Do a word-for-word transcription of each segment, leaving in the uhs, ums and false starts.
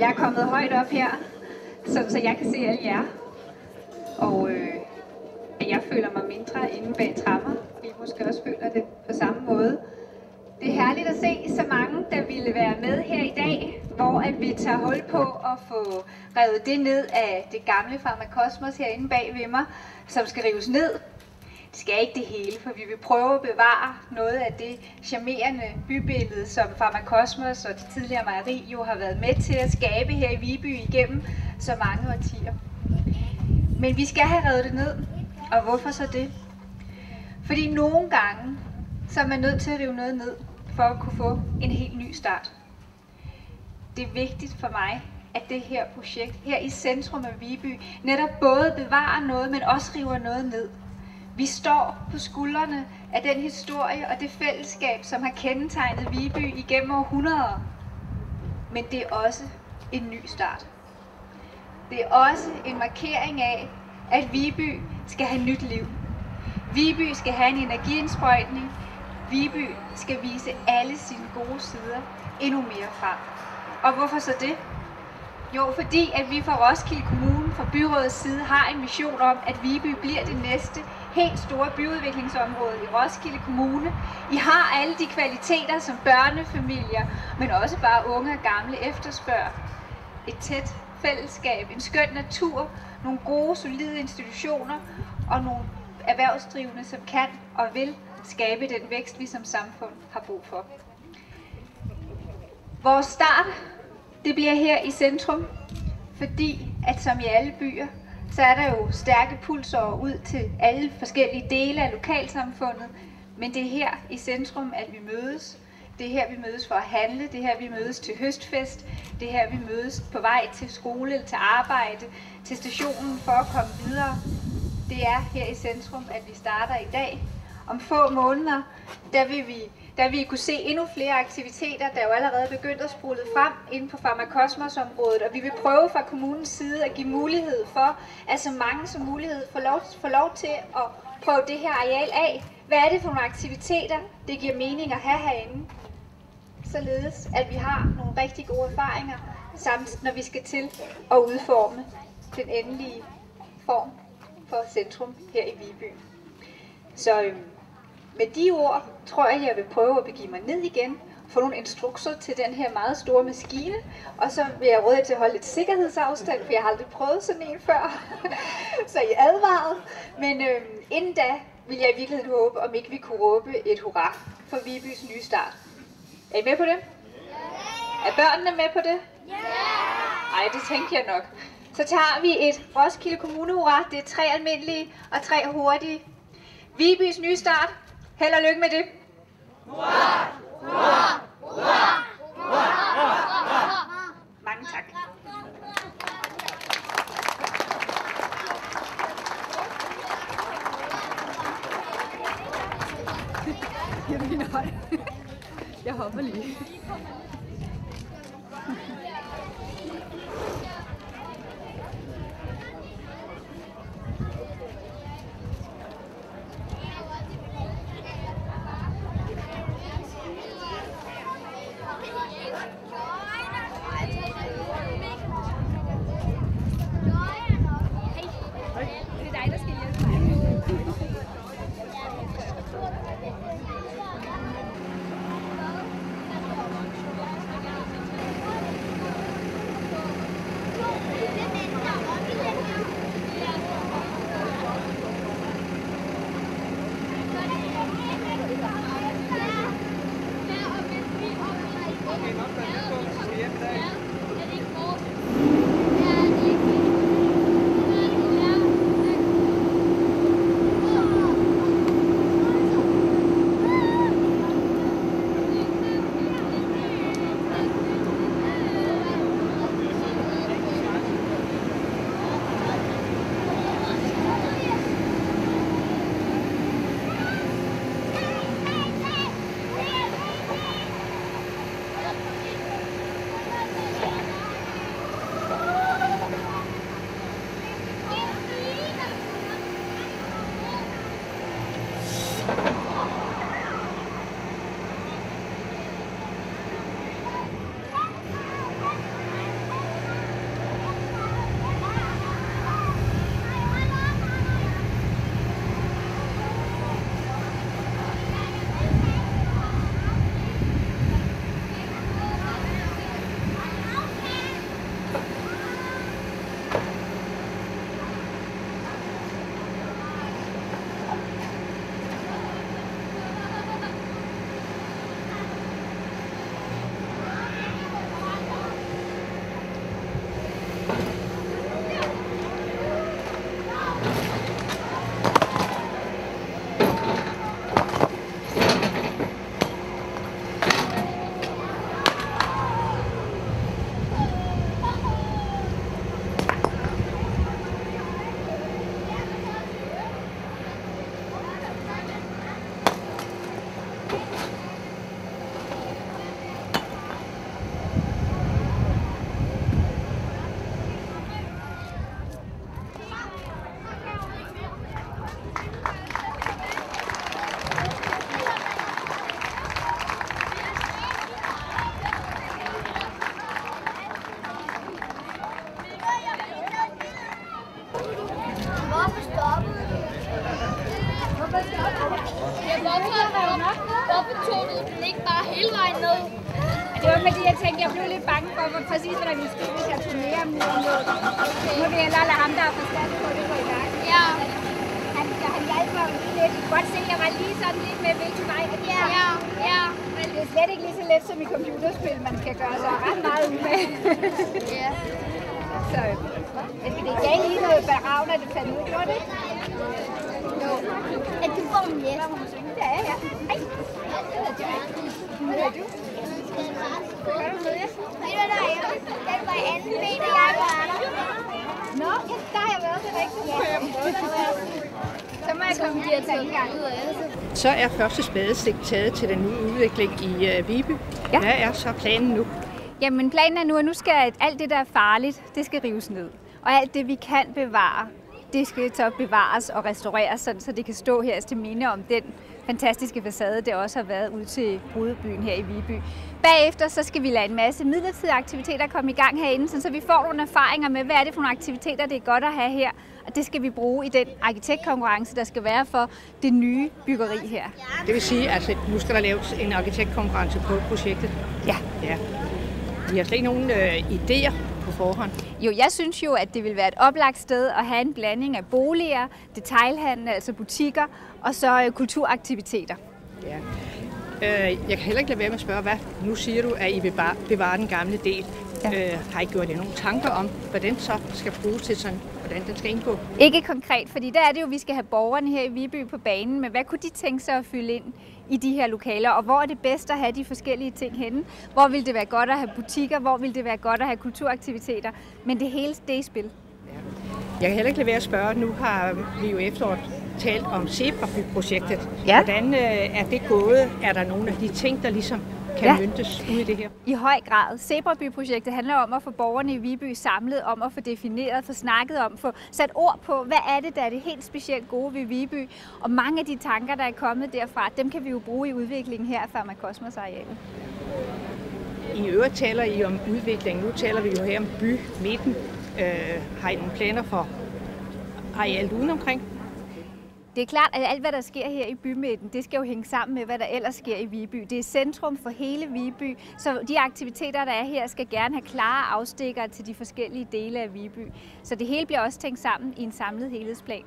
Jeg er kommet højt op her, så, så jeg kan se alle jer. Og øh, at jeg føler mig mindre inde bag tremmer. I måske også føler det på samme måde. Det er herligt at se så mange, der ville være med her i dag, hvor at vi tager hul på at få revet det ned af det gamle Pharmakosmos herinde bag ved mig, som skal rives ned. Det skal ikke det hele, for vi vil prøve at bevare noget af det charmerende bybillede, som Pharmakosmos og det tidligere mejeri jo har været med til at skabe her i Viby igennem så mange årtier. Men vi skal have revet det ned, og hvorfor så det? Fordi nogle gange så er man nødt til at rive noget ned, for at kunne få en helt ny start. Det er vigtigt for mig, at det her projekt her i centrum af Viby netop både bevarer noget, men også river noget ned. Vi står på skuldrene af den historie og det fællesskab, som har kendetegnet Viby igennem århundreder. Men det er også en ny start. Det er også en markering af, at Viby skal have nyt liv. Viby skal have en energiindsprøjtning. Viby skal vise alle sine gode sider endnu mere frem. Og hvorfor så det? Jo, fordi at vi fra Roskilde Kommune, fra byrådets side, har en mission om, at Viby bliver det næste helt store byudviklingsområde i Roskilde Kommune. I har alle de kvaliteter, som børnefamilier, men også bare unge og gamle efterspørger. Et tæt fællesskab, en skøn natur, nogle gode, solide institutioner og nogle erhvervsdrivende, som kan og vil skabe den vækst, vi som samfund har brug for. Vores start, det bliver her i centrum, fordi at som i alle byer, så er der jo stærke pulsårer ud til alle forskellige dele af lokalsamfundet, men det er her i centrum, at vi mødes. Det er her, vi mødes for at handle, det er her, vi mødes til høstfest, det er her, vi mødes på vej til skole eller til arbejde, til stationen for at komme videre. Det er her i centrum, at vi starter i dag. Om få måneder, der vil vi, der vil I kunne se endnu flere aktiviteter, der jo allerede er begyndt at sprule frem inden på Pharmakosmos-området, og vi vil prøve fra kommunens side at give mulighed for, at så mange som mulighed får lov, får lov til at prøve det her areal af. Hvad er det for nogle aktiviteter, det giver mening at have herinde? Således at vi har nogle rigtig gode erfaringer, samt når vi skal til at udforme den endelige form for centrum her i Viby. Så øhm, med de ord tror jeg, jeg vil prøve at begive mig ned igen, få nogle instrukser til den her meget store maskine, og så vil jeg råde jer til at holde lidt sikkerhedsafstand, for jeg har aldrig prøvet sådan en før, så I er advaret. Men øhm, inden da vil jeg i virkeligheden håbe, om ikke vi kunne råbe et hurra for Vibys nye start. Er I med på det? Yeah. Er børnene med på det? Ja! Yeah. Ej, det tænkte jeg nok. Så tager vi et Roskilde Kommune hurra. Det er tre almindelige og tre hurtige. Vibys nye start. Held og lykke med det. Hurra! Hurra! Hurra! Hurra! Mange tak. Jeg hopper lige. Hvorfor stoppede du? Hvorfor stoppede du? Ja, hvorfor, hvorfor tog du den ikke bare hele vejen ned? Det var fordi, jeg tænkte, jeg blev lidt bange for, hvor præcis hvad der ville ske, hvis jeg tog mere om muren ned. Nu vil jeg hellere lade ham, der har forstand på det, gå i gang. Ja. Han, han hjalp mig lidt. Godt se, jeg var lige sådan lidt med, hvilken vej det Ja, ja, ja. Men det er slet ikke lige så let som i computerspil, man skal gøre sig ret meget ud med. Ja. Så men det gav lige noget barav, når det fandt ud, gjorde det? Jo. Er du for en yes? Ja, ja. Hej. Hvad hedder du? Hvad er du med? Ved du, der er den var anden ben, og jeg var der. Nå, ja, der har jeg været det rigtigt. Ja. Så må jeg komme her til en gang. Så er første spadestik taget til den nye udvikling i uh, Viby. Ja. Hvad er så planen nu? Jamen planen er nu, at nu skal alt det, der er farligt, det skal rives ned. Og alt det, vi kan bevare, det skal så bevares og restaureres, sådan, så det kan stå her til minde om den fantastiske facade, det også har været ud til hovedbyen her i Viby. Bagefter så skal vi lade en masse midlertidige aktiviteter komme i gang herinde, så vi får nogle erfaringer med, hvad er det for nogle aktiviteter, det er godt at have her. Og det skal vi bruge i den arkitektkonkurrence, der skal være for det nye byggeri her. Det vil sige, at altså, nu skal der laves en arkitektkonkurrence på projektet? Ja. Ja. Vi har slet ikke nogen øh, idéer på forhånd. Jo, jeg synes jo, at det vil være et oplagt sted at have en blanding af boliger, detailhandel, altså butikker, og så øh, kulturaktiviteter. Ja. Øh, jeg kan heller ikke lade være med at spørge, hvad nu siger du, at I vil bevare den gamle del. Ja. Øh, har I gjort jer nogle tanker om, hvad den så skal bruges til, sådan, hvordan den skal indgå? Ikke konkret, fordi der er det jo, vi skal have borgerne her i Viby på banen, men hvad kunne de tænke sig at fylde ind i de her lokaler, og hvor er det bedst at have de forskellige ting henne? Hvor vil det være godt at have butikker, hvor vil det være godt at have kulturaktiviteter, men det hele det er i spil. Ja. Jeg kan heller ikke lade være at spørge, nu har vi jo efteråret talt om Zebraby-projektet. Ja. Hvordan øh, er det gået? Er der nogle af de ting, der ligesom kan ja. møntes ud i det her? I høj grad. Zebraby-projektet handler om at få borgerne i Viby samlet, om at få defineret, få snakket om, få sat ord på, hvad er det, der er det helt specielt gode ved Viby. Og mange af de tanker, der er kommet derfra, dem kan vi jo bruge i udviklingen her af Pharmakosmos-arealet. I øvrigt taler I om udvikling. Nu taler vi jo her om bymidten. Øh, har I nogle planer for arealet udenomkring? Det er klart, at alt, hvad der sker her i bymidten, det skal jo hænge sammen med, hvad der ellers sker i Viby. Det er centrum for hele Viby, så de aktiviteter, der er her, skal gerne have klare afstikkere til de forskellige dele af Viby. Så det hele bliver også tænkt sammen i en samlet helhedsplan.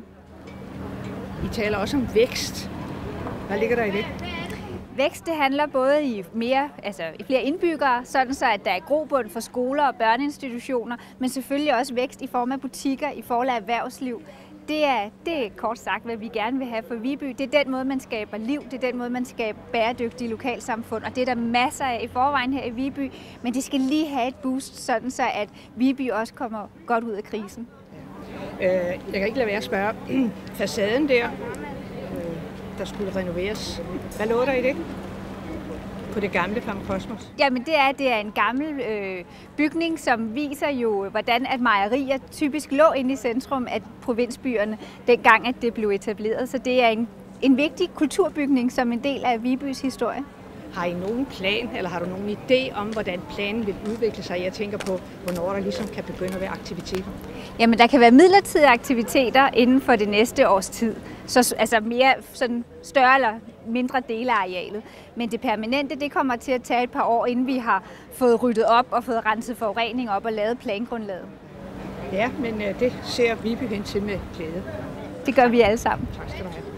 I taler også om vækst. Hvad ligger der i det? Vækst, det handler både i, mere, altså i flere indbyggere, sådan så at der er grobund for skoler og børneinstitutioner, men selvfølgelig også vækst i form af butikker, i form af erhvervsliv. Det er, det er kort sagt, hvad vi gerne vil have for Viby. Det er den måde, man skaber liv, det er den måde, man skaber bæredygtige lokalsamfund, og det er der masser af i forvejen her i Viby, men det skal lige have et boost, sådan så at Viby også kommer godt ud af krisen. Ja. Øh, jeg kan ikke lade være at spørge, facaden der, der skulle renoveres, hvad lå der i det? På det gamle Pharmakosmos? Jamen det er, det er en gammel øh, bygning, som viser jo, hvordan at mejerier typisk lå inde i centrum af provinsbyerne, dengang at det blev etableret. Så det er en, en vigtig kulturbygning som en del af Vibys historie. Har I nogen plan, eller har du nogen idé om, hvordan planen vil udvikle sig? Jeg tænker på, hvornår der ligesom kan begynde at være aktiviteter. Jamen, der kan være midlertidige aktiviteter inden for det næste års tid. Så altså mere sådan større eller mindre dele af arealet. Men det permanente, det kommer til at tage et par år, inden vi har fået ryddet op og fået renset forurening op og lavet plangrundlaget. Ja, men uh, det ser Viby hen til med glæde. Det gør vi alle sammen. Tak skal du have.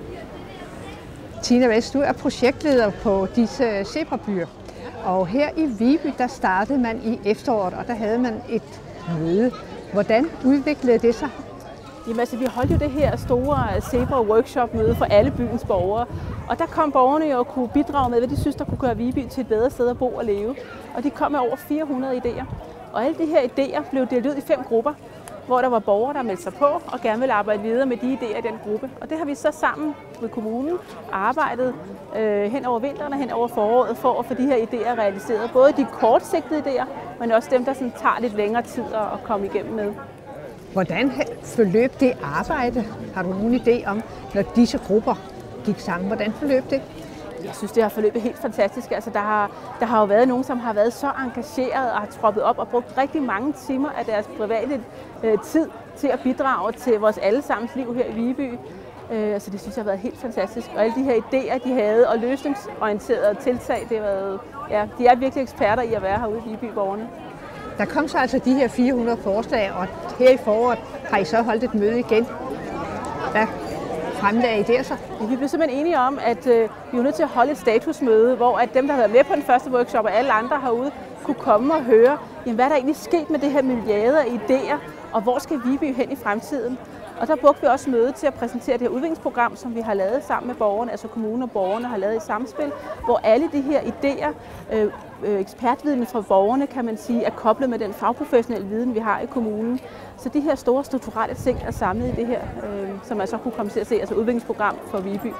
Tina Vest, du er projektleder på disse zebrabyer. Og her i Viby, der startede man i efteråret, og der havde man et møde. Hvordan udviklede det sig? Jamen, altså, vi holdt jo det her store zebra-workshop-møde for alle byens borgere. Og der kom borgerne jo og kunne bidrage med, hvad de synes, der kunne gøre Viby til et bedre sted at bo og leve. Og de kom med over fire hundrede idéer. Og alle de her idéer blev delt ud i fem grupper, hvor der var borgere, der meldte sig på og gerne ville arbejde videre med de idéer i den gruppe. Og det har vi så sammen med kommunen arbejdet øh, hen over vinteren og hen over foråret for at få de her idéer realiseret. Både de kortsigtede idéer, men også dem, der sådan tager lidt længere tid at komme igennem med. Hvordan forløb det arbejde? Har du nogen idé om, når disse grupper gik sammen? Hvordan forløb det? Jeg synes, det har forløbet helt fantastisk. Altså, der, har, der har jo været nogen, som har været så engageret og har troppet op og brugt rigtig mange timer af deres private øh, tid til at bidrage til vores allesammens liv her i Viby. Øh, altså, det synes jeg har været helt fantastisk. Og alle de her idéer, de havde, og løsningsorienterede tiltag, det har været, ja, de er virkelig eksperter i at være herude i Viby-borgerne. Der kom så altså de her fire hundrede forslag, og her i foråret har I så holdt et møde igen. Hvad fremlagde I der så? Vi blev simpelthen enige om, at øh, vi var nødt til at holde et statusmøde, hvor at dem, der havde været med på den første workshop, og alle andre herude, kunne komme og høre, jamen, hvad der egentlig sket med det her milliarder af idéer, og hvor skal Viby hen i fremtiden. Og der brugte vi også møde til at præsentere det her udviklingsprogram, som vi har lavet sammen med borgerne, altså kommunen og borgerne har lavet i samspil, hvor alle de her idéer, øh, ekspertviden fra borgerne, kan man sige, er koblet med den fagprofessionelle viden, vi har i kommunen. Så de her store strukturelle ting er samlet i det her, øh, som man så kunne komme til at se, altså udviklingsprogram for Viby.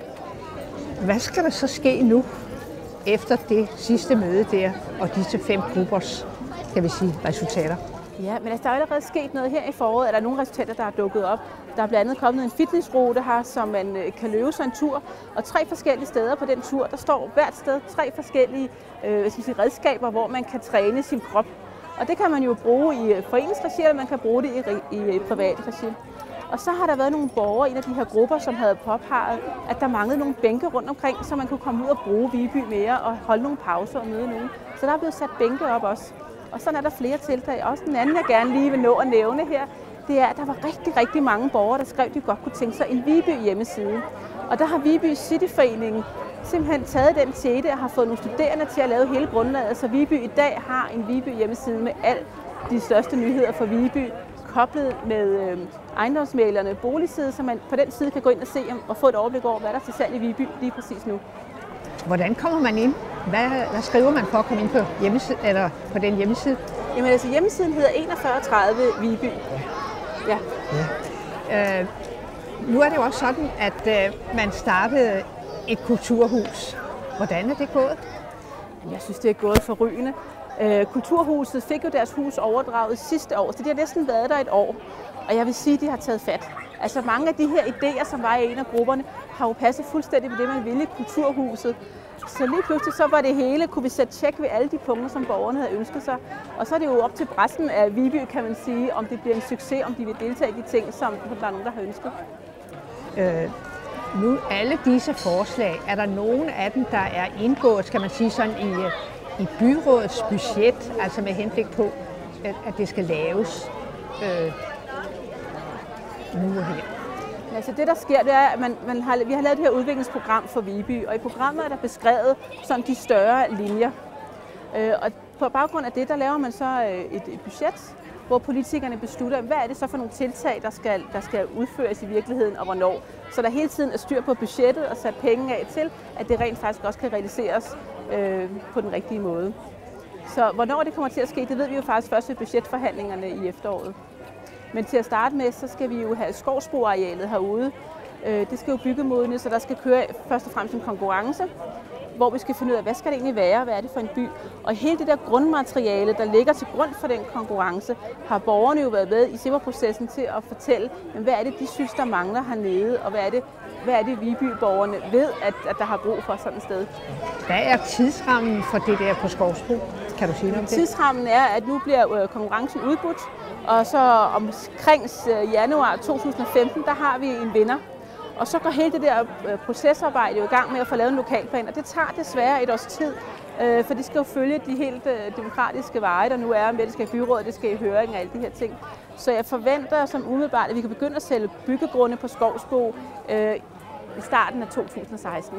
Hvad skal der så ske nu, efter det sidste møde der, og disse fem gruppers, skal vi sige, resultater? Ja, men altså, der er allerede sket noget her i foråret, at der er nogle resultater, der er dukket op. Der er blandt andet kommet en fitnessrute her, som man kan løbe sig en tur, og tre forskellige steder på den tur. Der står hvert sted tre forskellige øh, hvad skal sige, redskaber, hvor man kan træne sin krop. Og det kan man jo bruge i foreningsregi, eller man kan bruge det i, i, i privat regi. Og så har der været nogle borgere i en af de her grupper, som havde påpeget, at der manglede nogle bænke rundt omkring, så man kunne komme ud og bruge Viby mere og holde nogle pauser og møde nogen. Så der er blevet sat bænke op også. Og sådan er der flere tiltag. Også den anden, jeg gerne lige vil nå at nævne her, det er, at der var rigtig, rigtig mange borgere, der skrev, at de godt kunne tænke sig en Viby hjemmeside. Og der har Viby Cityforeningen simpelthen taget den tete og har fået nogle studerende til at lave hele grundlaget. Så Viby i dag har en Viby hjemmeside med alle de største nyheder for Viby, koblet med øh, ejendomsmæglerne boligside, så man på den side kan gå ind og se og få et overblik over, hvad der er til salg i Viby lige præcis nu. Hvordan kommer man ind? Hvad, hvad skriver man for at komme ind på, hjemmeside, eller på den hjemmeside? Jamen altså hjemmesiden hedder enogfyrre tredive Viby. Ja. Ja. Øh, nu er det jo også sådan, at øh, man startede et kulturhus. Hvordan er det gået? Jeg synes, det er gået forrygende. Øh, Kulturhuset fik jo deres hus overdraget sidste år, så de har næsten været der et år. Og jeg vil sige, at de har taget fat. Altså mange af de her idéer, som var i en af grupperne, har jo passet fuldstændig med det, man ville i Kulturhuset. Så lige pludselig så var det hele, kunne vi sætte tjek ved alle de punkter, som borgerne havde ønsket sig. Og så er det jo op til resten af Viby, kan man sige, om det bliver en succes, om de vil deltage i de ting, som der er nogen, der har ønsket. Øh, nu alle disse forslag, er der nogen af dem, der er indgået, skal man sige sådan i, i byrådets budget, altså med henblik på, at, at det skal laves øh, nu og her? Altså det, der sker, det er, at man, man har, vi har lavet det her udviklingsprogram for Viby, og i programmet er der beskrevet sådan de større linjer. Øh, og på baggrund af det, der laver man så et, et budget, hvor politikerne beslutter, hvad er det så for nogle tiltag, der skal, der skal udføres i virkeligheden, og hvornår. Så der hele tiden er styr på budgettet og sat penge af til, at det rent faktisk også kan realiseres øh, på den rigtige måde. Så hvornår det kommer til at ske, det ved vi jo faktisk først ved budgetforhandlingerne i efteråret. Men til at starte med, så skal vi jo have skovsbroarealet herude. Det skal jo byggemodnes, så der skal køre først og fremmest en konkurrence, hvor vi skal finde ud af, hvad skal det egentlig være, hvad er det for en by. Og hele det der grundmateriale, der ligger til grund for den konkurrence, har borgerne jo været med i SIVA-processen til at fortælle, hvad er det, de synes, der mangler hernede, og hvad er det, hvad er det Viby-borgerne ved, at, at der har brug for sådan et sted. Hvad er tidsrammen for det der på Skovsbro? Kan du sige noget om det? Tidsrammen er, at nu bliver konkurrencen udbudt, og så omkring januar to tusind og femten, der har vi en vinder. Og så går hele det der procesarbejde jo i gang med at få lavet en lokalplan, og det tager desværre et års tid, for det skal jo følge de helt demokratiske veje, der nu er med, det skal i byrådet, det skal i høring og alle de her ting. Så jeg forventer som umiddelbart, at vi kan begynde at sælge byggegrunde på Skovsbro øh, i starten af to tusind og seksten.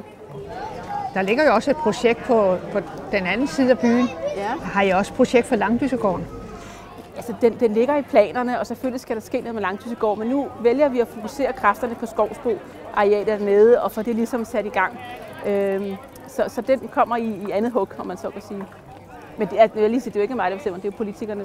Der ligger jo også et projekt på, på den anden side af byen. Ja. Har I også et projekt for Langdysegården? Altså, den, den ligger i planerne, og selvfølgelig skal der ske noget med Langdysegård, men nu vælger vi at fokusere kræfterne på Skovsbro-arealet dernede, og få det ligesom sat i gang. Øhm, så, så den kommer i, i andet hug, om man så kan sige. Men det er, jeg vil lige sige, det er jo ikke mig, der bestemmer, det er jo politikerne.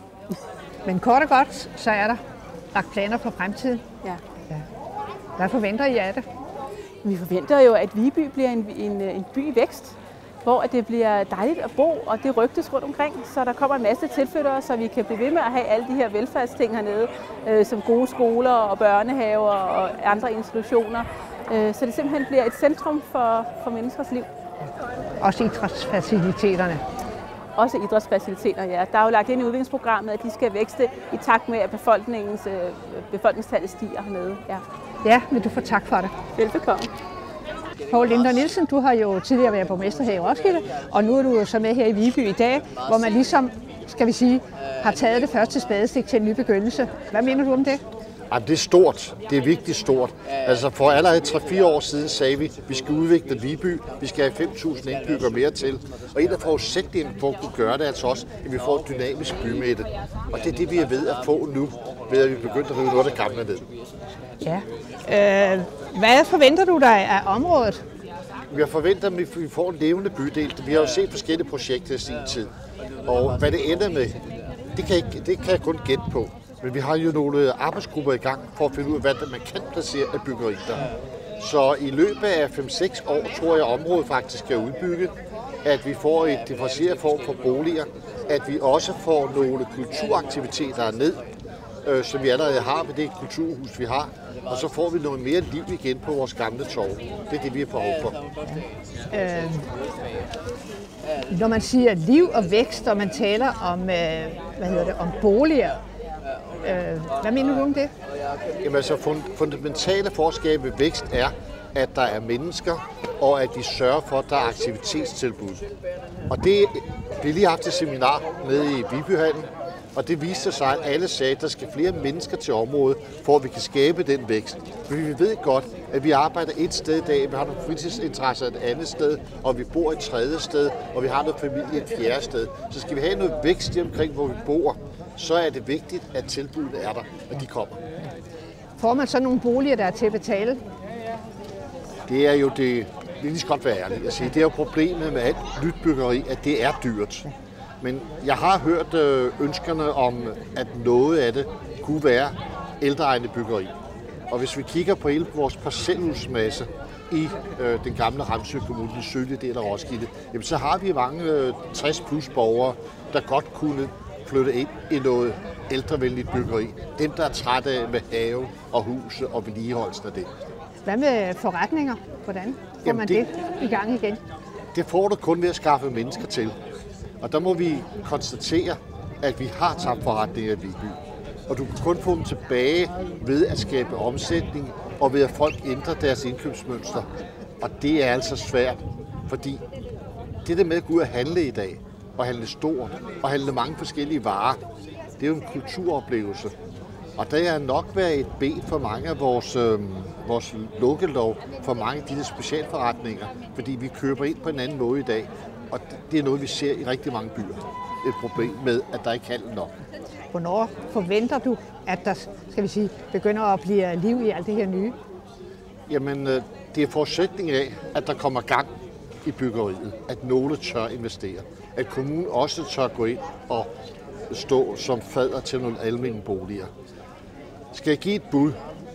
Men kort og godt, så er der lagt planer for fremtiden. Ja. Ja. Hvad forventer I af det? Vi forventer jo, at Viby bliver en, en, en by i vækst, hvor det bliver dejligt at bo, og det rygtes rundt omkring, så der kommer en masse tilflyttere, så vi kan blive ved med at have alle de her velfærdsting hernede, øh, som gode skoler og børnehaver og andre institutioner. Så det simpelthen bliver et centrum for, for menneskers liv. Også idrætsfaciliteterne. Også idrætsfaciliteter, ja. Der er jo lagt ind i udviklingsprogrammet, at de skal vækste i takt med, at befolkningens, befolkningstallet stiger hernede. Ja, ja, men du får tak for det. Velbekomme. Poul Linder Nielsen, du har jo tidligere været borgmester her i Roskilde, og nu er du jo så med her i Viby i dag, hvor man ligesom, skal vi sige, har taget det første spadestik til en ny begyndelse. Hvad mener du om det? Jamen, det er stort. Det er virkelig stort. Altså for allerede tre fire år siden sagde vi, at vi skal udvikle Viby. Vi skal have fem tusind indbyggere mere til. Og en af forudsætningerne for at kunne gøre det er altså også, at vi får et dynamisk bymidte. Og det er det, vi er ved at få nu, ved at vi begynder at rive noget af det gamle ned. Ja. Øh, hvad forventer du dig af området? Jeg forventer, at vi får en levende bydel. Vi har jo set forskellige projekter i sin tid. Og hvad det ender med, det kan, ikke, det kan jeg kun gætte på. Men vi har jo nogle arbejdsgrupper i gang for at finde ud af, hvad man kan placere af byggeri der. Så i løbet af fem seks år tror jeg, at området faktisk er udbygget. At vi får et differentieret form for boliger. At vi også får nogle kulturaktiviteter ned, øh, som vi allerede har ved det kulturhus, vi har. Og så får vi noget mere liv igen på vores gamle torv. Det er det, vi har behov for. Øh, når man siger liv og vækst, og man taler om, øh, hvad hedder det, om boliger, øh, hvad mener du om det? Jamen altså, fundamentale forskelle ved vækst er, at der er mennesker, og at de sørger for, at der er aktivitetstilbud. Og det, vi har lige haft et seminar nede i Vibyhallen, og det viste sig, at alle sagde, at der skal flere mennesker til området, for at vi kan skabe den vækst. For vi ved godt, at vi arbejder et sted i dag, vi har nogle fritidsinteresser et andet sted, og vi bor et tredje sted, og vi har noget familie et fjerde sted. Så skal vi have noget vækst omkring, hvor vi bor, så er det vigtigt, at tilbudene er der, og de kommer. Får man så nogle boliger, der er til at betale? Det er jo det, det er lige så godt være ærligt at sige. Det er jo problemet med alt nyt byggeri, at det er dyrt. Men jeg har hørt ønskerne om, at noget af det kunne være ældreegne byggeri. Og hvis vi kigger på hele vores parcelhusmasse i øh, den gamle Ramsø Kommune, den sydlige del af Roskilde, jamen, så har vi mange øh, tres plus borgere, der godt kunne flytte ind i noget ældrevenligt byggeri. Dem, der er trætte af med have og huse og vedligeholdelsen af det. Hvad med forretninger? Hvordan får jamen man det, det i gang igen? Det får du kun ved at skaffe mennesker til. Og der må vi konstatere, at vi har tabt forretninger i Viby. Og du kan kun få dem tilbage ved at skabe omsætning og ved at folk ændrer deres indkøbsmønster. Og det er altså svært, fordi det der med at gå ud og handle i dag, og handle stort, og handle mange forskellige varer, det er jo en kulturoplevelse. Og der er nok været et ben for mange af vores, øh, vores lukkelov, for mange af de der specialforretninger, fordi vi køber ind på en anden måde i dag. Og det er noget, vi ser i rigtig mange byer. Et problem med, at der ikke er handel nok. Hvornår forventer du, at der skal vi sige, begynder at blive liv i alt det her nye? Jamen, det er forudsætning af, at der kommer gang i byggeriet. At nogle tør investere. At kommunen også tør gå ind og stå som fader til nogle almene boliger. Skal jeg give et bud?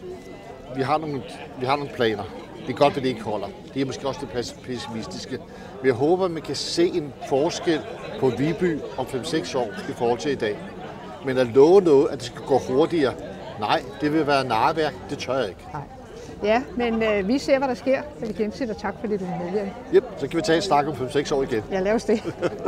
Vi har nogle, vi har nogle planer. Det er godt, at det ikke holder. Det er måske også det pessimistiske. Men jeg håber, at man kan se en forskel på Viby om fem seks år i forhold til i dag. Men at love noget, at det skal gå hurtigere, nej, det vil være narværk, det tør jeg ikke. Nej. Ja, men øh, vi ser, hvad der sker. Så vi gensider tak for det, du er med. Yep, så kan vi tage en snak om fem seks år igen. Ja, lad os det.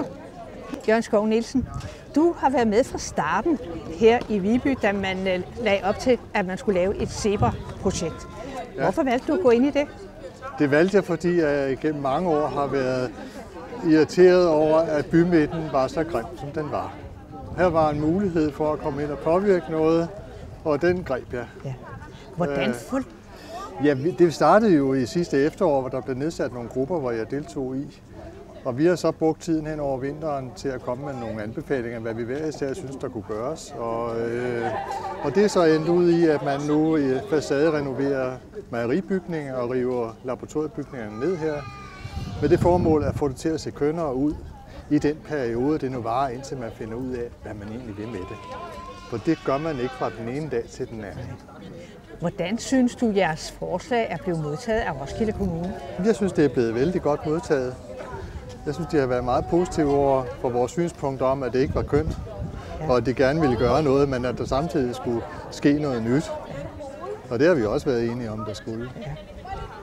Jørgen Skov Nielsen, du har været med fra starten her i Viby, da man øh, lagde op til, at man skulle lave et zebra-projekt. Ja. Hvorfor valgte du at gå ind i det? Det valgte jeg, fordi jeg igennem mange år har været irriteret over, at bymidten var så grim, som den var. Her var en mulighed for at komme ind og påvirke noget, og den greb jeg. Ja. Hvordan fuldt? Ja, det startede jo i sidste efterår, hvor der blev nedsat nogle grupper, hvor jeg deltog i. Og vi har så brugt tiden hen over vinteren til at komme med nogle anbefalinger, hvad vi hver især synes, der kunne gøres. Og, øh, og det er så endt ud i, at man nu i facade renoverer mejeribygninger og river laboratoriebygningerne ned her. Med det formål at få det til at se kønnere ud i den periode, det nu varer, indtil man finder ud af, hvad man egentlig vil med det. For det gør man ikke fra den ene dag til den anden. Hvordan synes du, jeres forslag er blevet modtaget af Roskilde Kommune? Jeg synes, det er blevet vældig godt modtaget. Jeg synes, de har været meget positive over for vores synspunkt om, at det ikke var kønt, ja. Og at de gerne ville gøre noget, men at der samtidig skulle ske noget nyt. Og det har vi også været enige om, der skulle. Ja.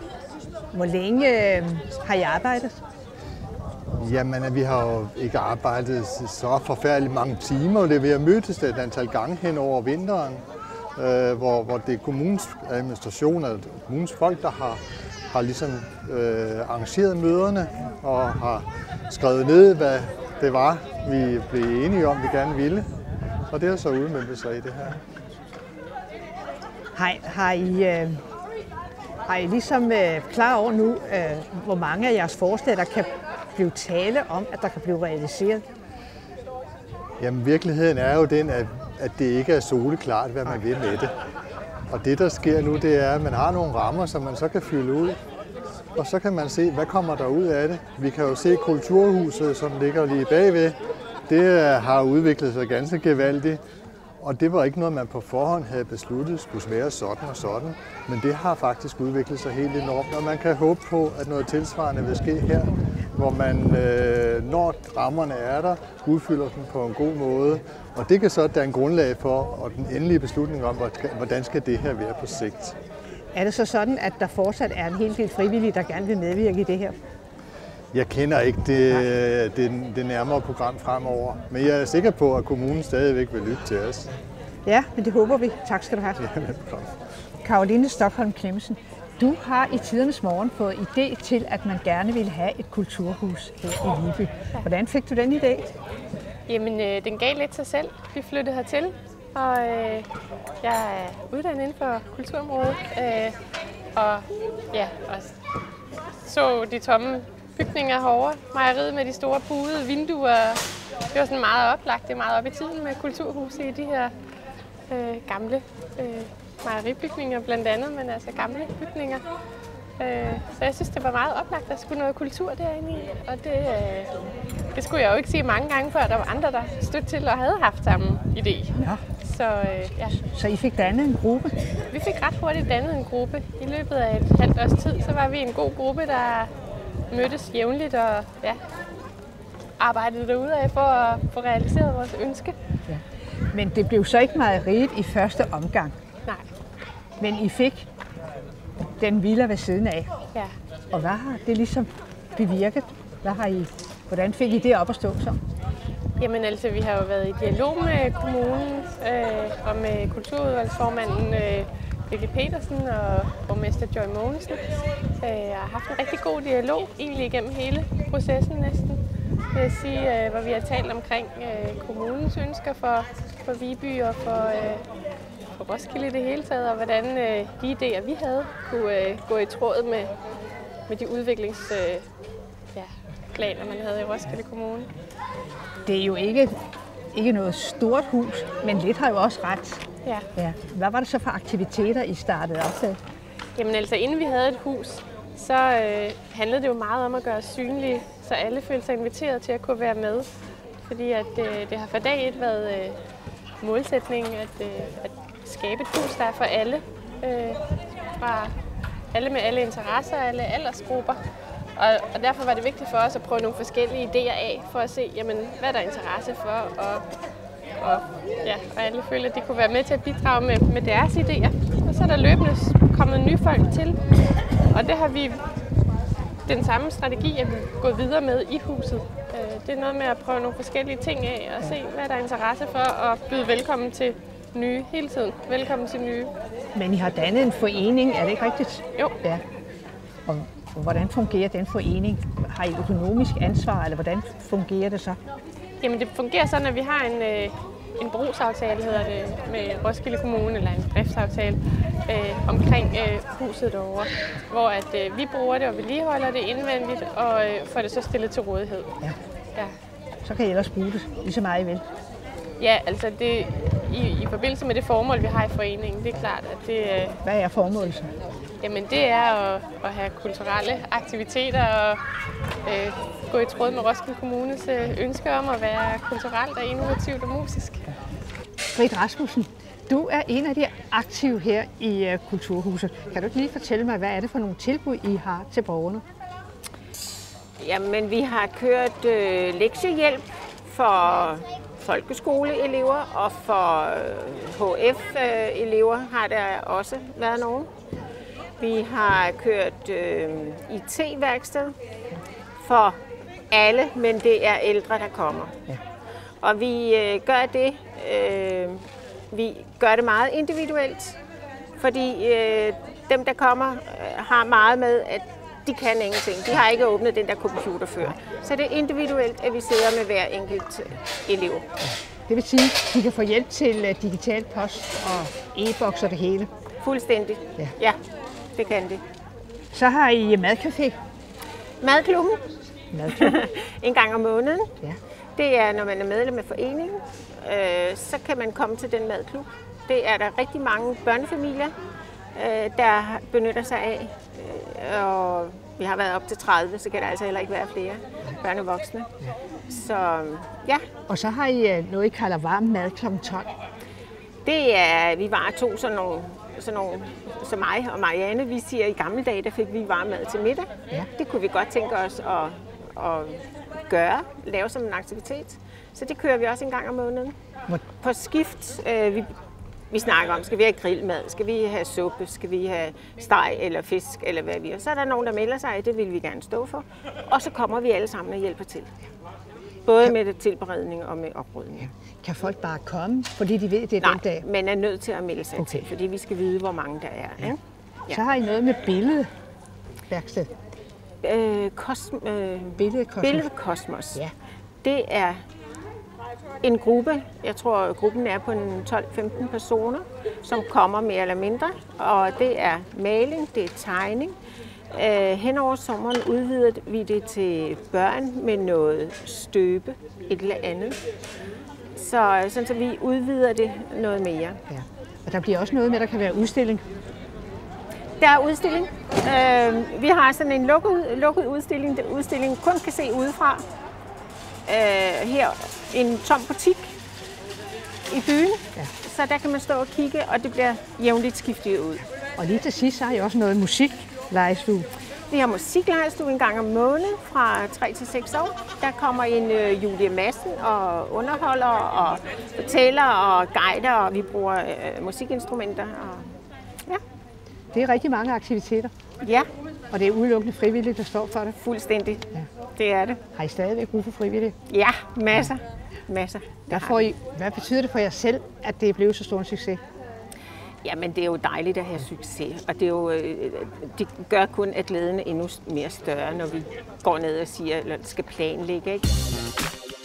Hvor længe øh, har I arbejdet? Jamen, vi har jo ikke arbejdet så forfærdeligt mange timer. Det vi har mødtes et antal gange hen over vinteren, øh, hvor, hvor det er kommunens administration og kommunens folk, der har, har ligesom øh, arrangeret møderne og har skrevet ned, hvad det var, vi blev enige om, vi gerne ville. Og det har så udmøntet sig i det her. Har, har I... Øh Har I ligesom øh, klar over nu, øh, hvor mange af jeres forslag, der kan blive tale om, at der kan blive realiseret? Jamen, virkeligheden er jo den, at, at det ikke er soleklart, hvad man vil med det. Og det, der sker nu, det er, at man har nogle rammer, som man så kan fylde ud. Og så kan man se, hvad kommer der ud af det. Vi kan jo se Kulturhuset, som ligger lige bagved. Det har udviklet sig ganske gevaldigt. Og det var ikke noget, man på forhånd havde besluttet skulle være sådan og sådan. Men det har faktisk udviklet sig helt enormt, og man kan håbe på, at noget tilsvarende vil ske her, hvor man, øh, når rammerne er der, udfylder dem på en god måde. Og det kan så danne grundlag for og den endelige beslutning om, hvordan skal det her være på sigt. Er det så sådan, at der fortsat er en hel del frivillige, der gerne vil medvirke i det her? Jeg kender ikke det, det, det nærmere program fremover, men jeg er sikker på, at kommunen stadigvæk vil lytte til os. Ja, men det håber vi. Tak skal du have. Ja, velkommen. Caroline Stockholm Clemmensen, du har i tidernes morgen fået idé til, at man gerne ville have et kulturhus her i Viby. Hvordan fik du den idé? Jamen, øh, den gav lidt sig selv. Vi flyttede hertil, og øh, jeg er uddannet inden for kulturområdet. Øh, og ja, og så de tomme bygninger herovre. Mejeriet med de store buede vinduer. Det var sådan meget oplagt. Det er meget op i tiden med kulturhuse i de her øh, gamle øh, mejeribygninger blandt andet, men altså gamle bygninger. Øh, så jeg synes, det var meget oplagt, at der skulle noget kultur derinde i. Og det, øh, det skulle jeg jo ikke sige mange gange før, der var andre, der stødte til og havde haft samme idé. Ja. Så, øh, ja. Så I fik dannet en gruppe? Vi fik ret hurtigt dannet en gruppe. I løbet af et halvt års tid, så var vi en god gruppe, der mødtes jævnligt og ja, arbejdede derudad for at få realiseret vores ønske. Ja. Men det blev så ikke mejeriet i første omgang? Nej. Men I fik den villa ved siden af? Ja. Og hvad har det ligesom bevirket? Hvad har I, hvordan fik I det op at stå så? Jamen altså, vi har jo været i dialog med kommunen øh, og med kulturudvalgsformanden øh, Birgit Petersen og borgmester Joy Mogensen. Jeg øh, har haft en rigtig god dialog, egentlig igennem hele processen næsten, vil jeg sige, øh, hvor vi har talt omkring øh, kommunens ønsker for, for Viby og for, øh, for Roskilde i det hele taget, og hvordan øh, de idéer, vi havde, kunne øh, gå i tråd med, med de udviklingsplaner, øh, ja, planer, man havde i Roskilde Kommune. Det er jo ikke, ikke noget stort hus, men lidt har jo også ret. Ja. Ja. Hvad var det så for aktiviteter, I startede op til? Jamen altså, inden vi havde et hus, så øh, handlede det jo meget om at gøre os synlige, så alle følte sig inviteret til at kunne være med. Fordi at, øh, det har fra dag et været øh, målsætningen at, øh, at skabe et hus, der er for alle. Øh, fra alle med alle interesser, alle aldersgrupper. Og, og derfor var det vigtigt for os at prøve nogle forskellige idéer af, for at se, jamen, hvad der er interesse for. Og, og, ja, og alle følte, at de kunne være med til at bidrage med, med deres idéer. Og så er der løbende kommet nye folk til. Og det har vi den samme strategi, at vi går videre med i huset. Det er noget med at prøve nogle forskellige ting af og se, hvad der er interesse for, og byde velkommen til nye hele tiden. Velkommen til nye. Men I har dannet en forening, er det ikke rigtigt? Jo. Ja. Og hvordan fungerer den forening? Har I økonomisk ansvar, eller hvordan fungerer det så? Jamen det fungerer sådan, at vi har en, øh, en brugsaftale, hedder det, med Roskilde Kommune, eller en driftsaftale, øh, omkring øh, huset derovre, hvor at, øh, vi bruger det og vedligeholder det indvendigt, og øh, får det så stillet til rådighed. Ja. Ja. Så kan I ellers bruge det lige så meget I vil. Ja, altså det, i, i forbindelse med det formål, vi har i foreningen, det er klart, at det... Øh, Hvad er formålet så? Jamen det er at, at have kulturelle aktiviteter og øh, gå i tråd med Roskilde Kommunes øh, ønske om at være kulturelt og innovativt og musisk. Britt Rasmussen, du er en af de aktive her i uh, Kulturhuset. Kan du ikke lige fortælle mig, hvad er det for nogle tilbud, I har til borgerne? Jamen, vi har kørt øh, lektiehjælp for folkeskoleelever, og for øh, H F-elever har der også været nogen. Vi har kørt øh, I T-værksted for alle, men det er ældre, der kommer. Ja. Og vi øh, gør det, øh, vi gør det meget individuelt, fordi øh, dem, der kommer, øh, har meget med, at de kan ingenting. De har ikke åbnet den der computer før. Så det er individuelt, at vi sidder med hver enkelt elev. Det vil sige, at de kan få hjælp til digital post og e-boks og det hele? Fuldstændig. Ja. Ja, det kan det. Så har I madcafé? Madklubben. Madklubben. En gang om måneden. Ja. Det er, når man er medlem af foreningen, øh, så kan man komme til den madklub. Det er der rigtig mange børnefamilier, øh, der benytter sig af. Øh, og vi har været op til tredive, så kan der altså heller ikke være flere børn og voksne. Ja. Så ja. Og så har I noget, I kalder varm mad klokken tolv. Det er, vi var to sådan nogle, sådan nogle, som mig og Marianne, vi siger, i gamle dage, der fik vi varm mad til middag. Ja. Det kunne vi godt tænke os at, at gøre, lave som en aktivitet. Så det kører vi også en gang om måneden. Hvor? På skift. Øh, vi, vi snakker om, skal vi have grillmad, skal vi have suppe, skal vi have steg eller fisk, eller hvad vi har. Så er der nogen, der melder sig, det vil vi gerne stå for. Og så kommer vi alle sammen og hjælper til. Både kan... med tilberedning og med oprydning. Ja. Kan folk bare komme, fordi de ved, det er Nej, den dag? men er nødt til at melde sig okay. til, fordi vi skal vide, hvor mange der er. Ja. Ja. Så har I noget med billedværksted. Øh, kosm, øh, Billedkosmos. Billedkosmos. Ja. Det er en gruppe, jeg tror gruppen er på tolv femten personer, som kommer mere eller mindre. Og det er maling, det er tegning. Øh, hen over sommeren udvider vi det til børn med noget støbe, et eller andet. Så, sådan, så vi udvider det noget mere. Ja. Og der bliver også noget med, der kan være udstilling. Der er udstilling. Øh, vi har sådan en lukket, lukket udstilling, der udstillingen kun kan se udefra. Øh, her en tom butik i byen, ja. Så der kan man stå og kigge, og det bliver jævnligt skiftet ud. Og lige til sidst så har I også noget musik. Lejestue. Vi har musiklejestue en gang om måneden fra tre til seks år. Der kommer en øh, Julie Madsen og underholder og fortæller og guider, og vi bruger øh, musikinstrumenter. Og, ja. Det er rigtig mange aktiviteter. Ja. Og det er udelukkende frivillige, der står for det? Fuldstændig. Ja. Det er det. Har I stadigvæk brug for frivillige? Ja, masser. masser. Der får I, hvad betyder det for jer selv, at det er blevet så stor en succes? Jamen, det er jo dejligt at have succes, og det, er jo, det gør kun, at glæden er endnu mere større, når vi går ned og siger, eller skal planlægge, ikke?